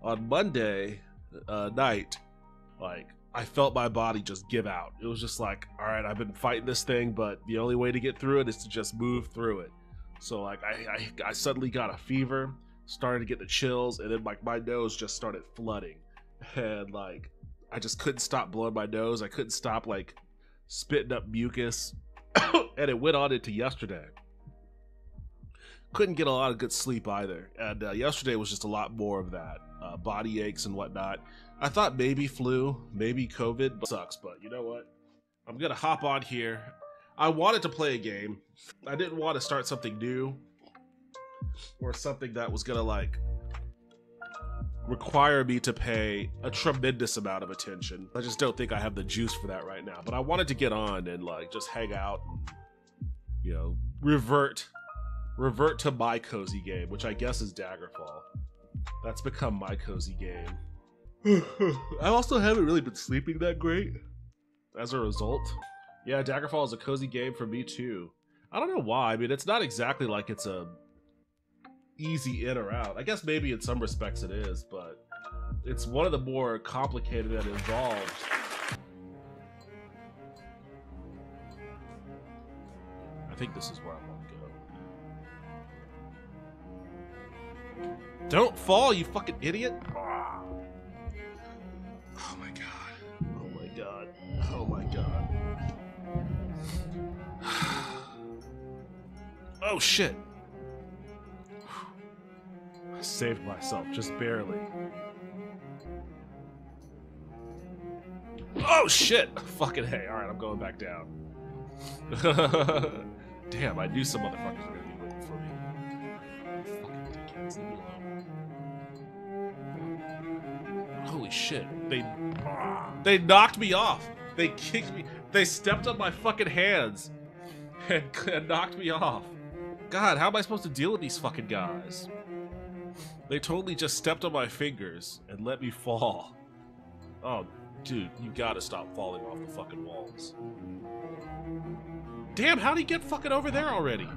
on Monday night, like, I felt my body just give out. It was just like, all right, I've been fighting this thing, but the only way to get through it is to just move through it. So like I suddenly got a fever, started to get the chills, and then like my nose just started flooding, and like I just couldn't stop blowing my nose. I couldn't stop like spitting up mucus, and it went on into yesterday. Couldn't get a lot of good sleep either, and yesterday was just a lot more of that, body aches and whatnot. I thought maybe flu, maybe COVID, but sucks. But you know what? I'm gonna hop on here. I wanted to play a game. I didn't want to start something new or something that was gonna like require me to pay a tremendous amount of attention. I just don't think I have the juice for that right now. But I wanted to get on and like just hang out and, you know, revert to my cozy game, which I guess is Daggerfall. That's become my cozy game. I also haven't really been sleeping that great as a result. Yeah, Daggerfall is a cozy game for me too. I don't know why. I mean, it's not exactly like it's a easy in or out. I guess maybe in some respects it is, but it's one of the more complicated and involved. I think this is where I want to go. Don't fall, you fucking idiot! Oh my god. Oh my god. Oh my god. Oh shit. I saved myself, just barely. Oh shit! Fucking hey, alright, I'm going back down. Damn, I knew some motherfuckers were gonna be waiting for me. Fucking dickheads, leave me alone. Holy shit. They knocked me off. They kicked me. They stepped on my fucking hands and knocked me off. God, how am I supposed to deal with these fucking guys? They totally just stepped on my fingers and let me fall. Oh, dude, you gotta stop falling off the fucking walls. Damn, how'd he get fucking over there already?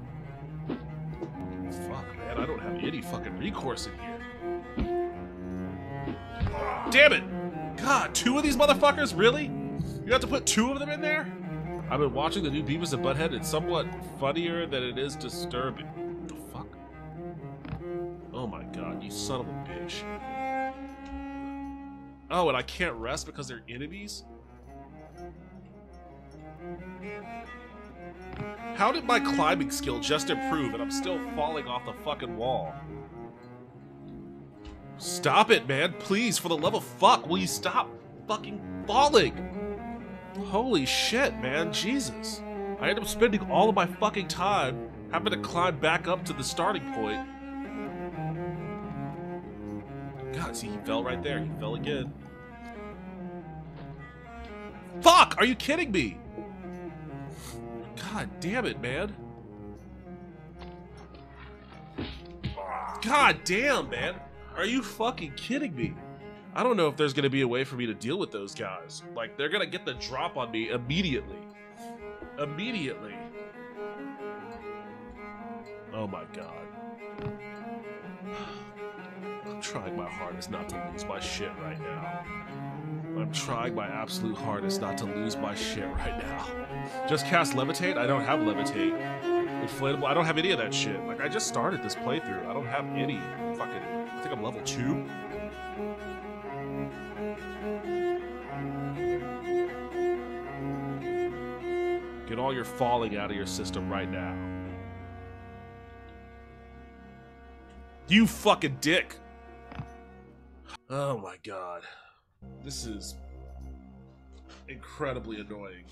Fuck, man, I don't have any fucking recourse in here. Damn it! God, 2 of these motherfuckers? Really? You have to put 2 of them in there? I've been watching the new Beavis and Butthead. It's somewhat funnier than it is disturbing. What the fuck? Oh my god, you son of a bitch. Oh, and I can't rest because they're enemies? How did my climbing skill just improve and I'm still falling off the fucking wall? Stop it, man. Please, for the love of fuck, will you stop fucking falling? Holy shit, man. Jesus. I end up spending all of my fucking time having to climb back up to the starting point. God, see, he fell right there. He fell again. Fuck! Are you kidding me? God damn it, man. God damn, man. Are you fucking kidding me? I don't know if there's gonna be a way for me to deal with those guys. Like, they're gonna get the drop on me immediately. Immediately. Oh my god. I'm trying my hardest not to lose my shit right now. I'm trying my absolute hardest not to lose my shit right now. Just cast Levitate? I don't have Levitate. Inflatable? I don't have any of that shit. Like, I just started this playthrough. I don't have any fucking... I think I'm level 2. Get all your falling out of your system right now. You fucking dick! Oh my god. This is incredibly annoying.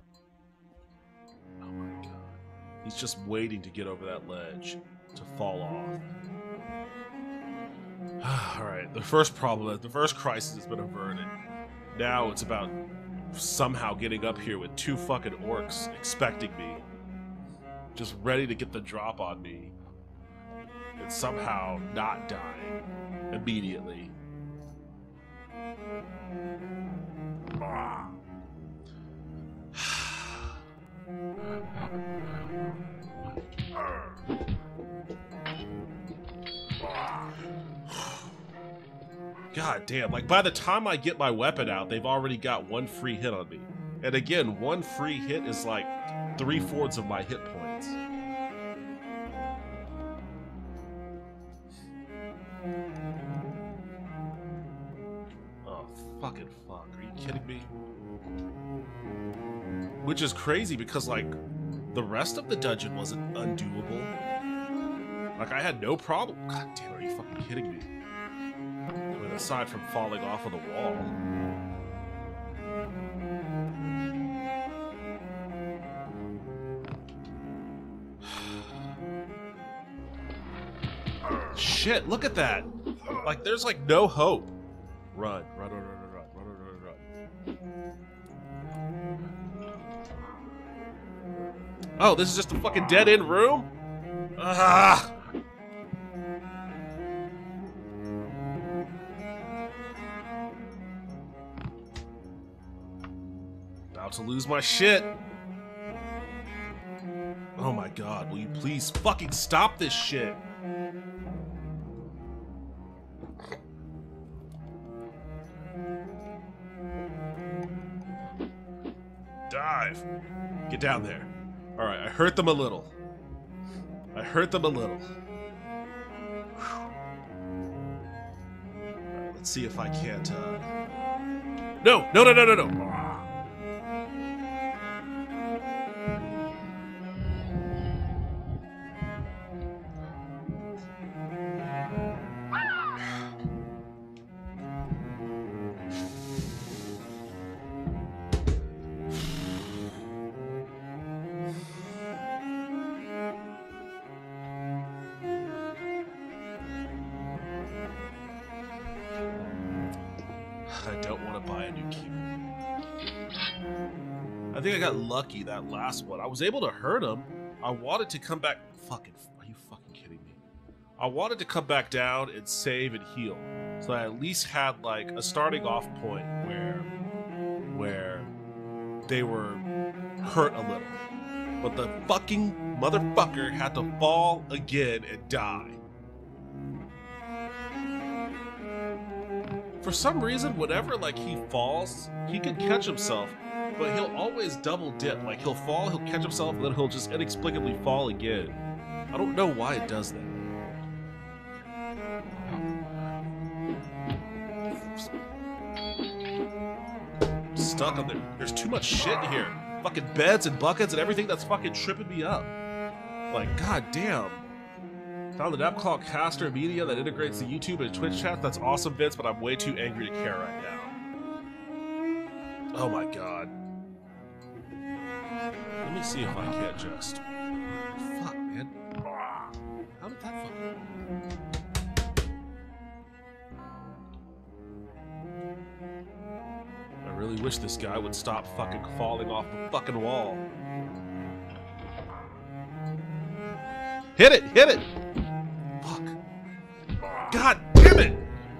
Oh my god. He's just waiting to get over that ledge to fall off. Alright, the first problem, the first crisis has been averted. Now it's about somehow getting up here with 2 fucking orcs expecting me. Just ready to get the drop on me. And somehow not dying immediately. God damn, like by the time I get my weapon out, they've already got one free hit on me. And again, one free hit is like 3/4 of my hit points. Oh, fucking fuck. Are you kidding me? Which is crazy because, like, the rest of the dungeon wasn't undoable. Like, I had no problem. God damn, are you fucking kidding me? I mean, aside from falling off of the wall. Shit, look at that. Like, there's, like, no hope. Run, run, run, run, run, run, run, run, run. Oh, this is just a fucking dead-end room? Ah! About to lose my shit. Oh my god, will you please fucking stop this shit? Dive. Get down there. Alright, I hurt them a little. I hurt them a little. Alright, let's see if I can't, No! No, no, no, no, no! I don't want to buy a new keyboard. I think I got lucky that last one. I was able to hurt him. I wanted to come back. Fucking, are you fucking kidding me? I wanted to come back down and save and heal, so I at least had like a starting off point where they were hurt a little. But the fucking motherfucker had to fall again and die. For some reason, whenever like he falls, he can catch himself, but he'll always double dip. Like he'll fall, he'll catch himself, and then he'll just inexplicably fall again. I don't know why it does that. Stuck up there. There's too much shit in here. Fucking beds and buckets and everything that's fucking tripping me up. Like, god damn. Found an app called Caster Media that integrates the YouTube and Twitch chat. That's awesome, Vince, but I'm way too angry to care right now. Oh my god. Let me see if I can't just... Fuck, man. How did that fucking... I really wish this guy would stop fucking falling off the fucking wall. Hit it! Hit it! Fuck. God damn it!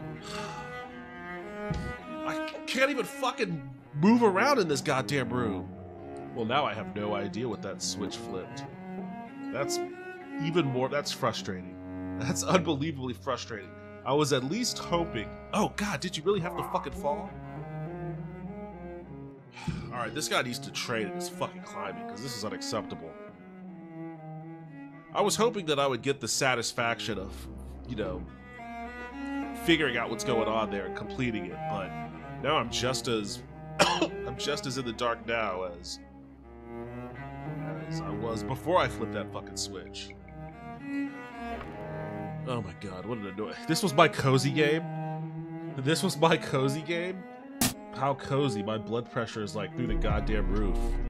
I can't even fucking move around in this goddamn room. Well, now I have no idea what that switch flipped. That's even more... That's frustrating. That's unbelievably frustrating. I was at least hoping... Oh, God, did you really have to fucking fall? Alright, this guy needs to train in his fucking climbing, because this is unacceptable. I was hoping that I would get the satisfaction of, you know, figuring out what's going on there and completing it, but now I'm just as I'm just as in the dark now as I was before I flipped that fucking switch. Oh my god, what an annoying... This was my cozy game? This was my cozy game? How cozy? My blood pressure is like through the goddamn roof.